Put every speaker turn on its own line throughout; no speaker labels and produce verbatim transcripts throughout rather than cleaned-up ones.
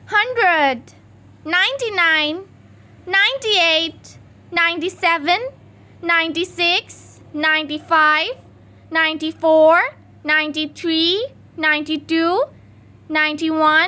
hundred, ninety-nine, ninety-eight, ninety-seven, ninety-six, ninety-five, ninety-four, ninety-three, ninety-two, ninety-one,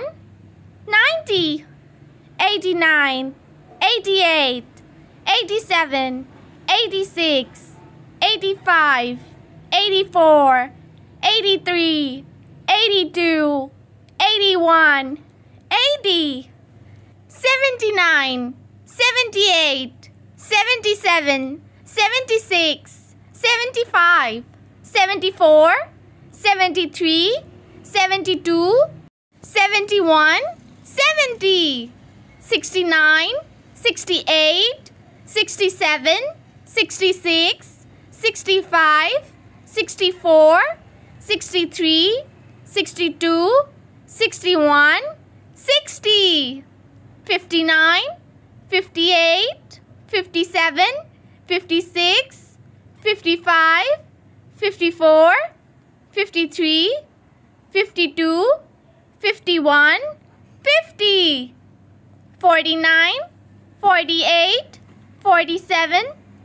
ninety, eighty-nine, eighty-eight, eighty-seven, eighty-six, eighty-five, eighty-four, eighty-three, eighty-two, eighty-one, eighty, seventy-nine, seventy-eight, seventy-seven, seventy-six, seventy-five, seventy-four, seventy-three, seventy-two, seventy-one, seventy, sixty-nine, sixty-eight, sixty-seven, sixty-six, sixty-five, sixty-four, sixty-three, sixty-two, sixty-one, sixty, fifty-nine, fifty-eight, fifty-seven, fifty-six, fifty-five, fifty-four, fifty-three, fifty-two, fifty-one, fifty, forty-nine, forty-eight, forty-seven,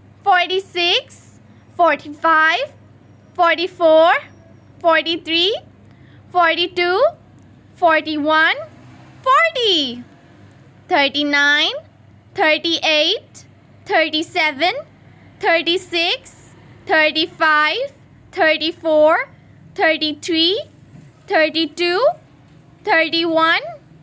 forty-six, forty-five, forty-four, forty-three, forty-two, forty-one, forty, thirty-nine, thirty-eight, thirty-seven, thirty-six, thirty-five, thirty-four, thirty-three, thirty-two, thirty-one,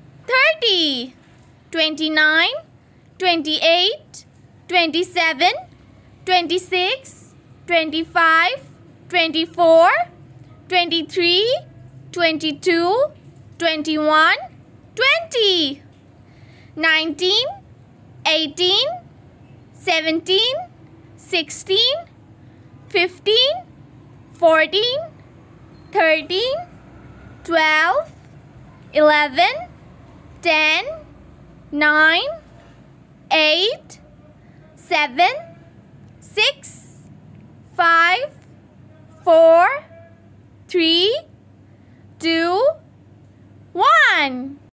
thirty, twenty-nine, twenty-eight, twenty-seven, twenty-six, twenty-five, twenty-four, twenty-three, twenty-two, twenty-one, twenty, nineteen, eighteen, seventeen, sixteen, fifteen, fourteen, thirteen, twelve, eleven, ten, nine, eight, seven, six, five, four, three, two, one.